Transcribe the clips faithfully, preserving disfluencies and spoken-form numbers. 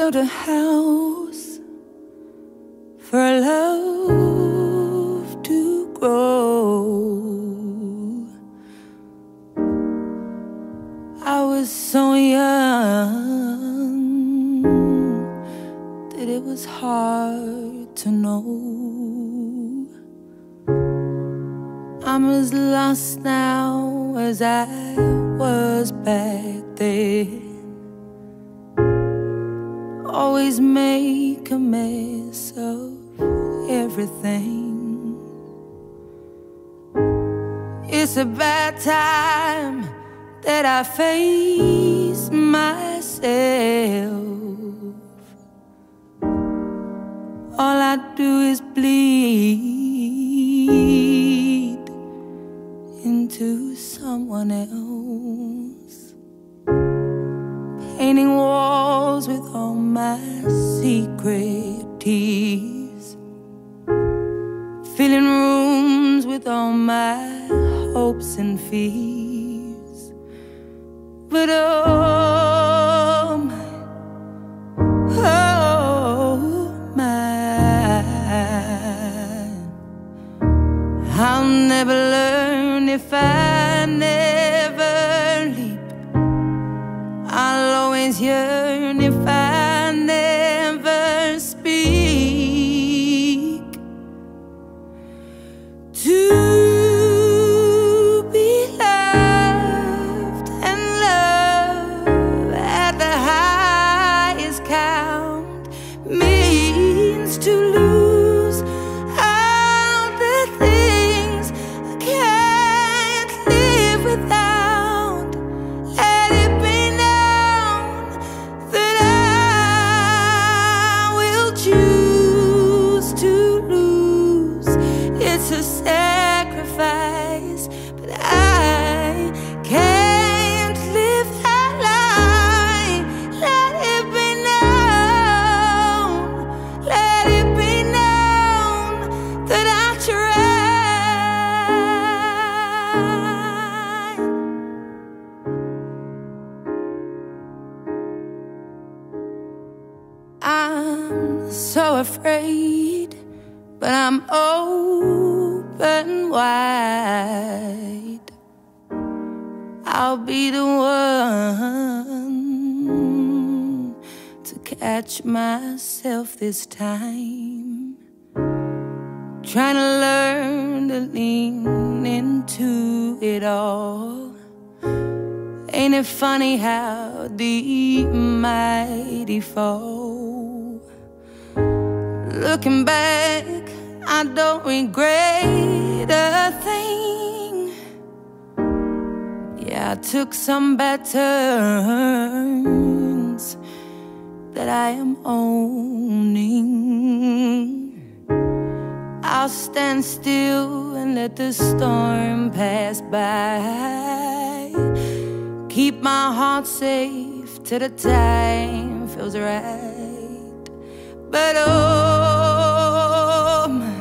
built a house for love to grow. I was so young that it was hard to know. I'm as lost now as I was back then. Always make a mess of everything. It's a bad time that I face myself. All I do is bleed into someone else, painting walls with all my secret tears, filling rooms with all my hopes and fears. But oh my, oh my, I'll never learn if I never leap. I'll always yearn if I never speak. To be loved and love at the highest count means to lose all the things I can't live without. Let it be known that I will choose to lose. It's a sacrifice, but I can't live that life. Let it be known, let it be known that I tried. I'm so afraid, but I'm open wide. I'll be the one to catch myself this time, trying to learn to lean into it all. Ain't it funny how the mighty fall? Looking back, I don't regret a thing. Yeah, I took some bad turns that I am owning. I'll stand still and let the storm pass by, keep my heart safe till the time feels right. But oh my,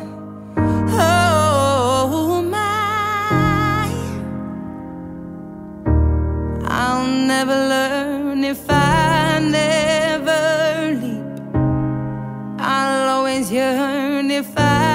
oh my, I'll never learn if I never leap. I'll always yearn if I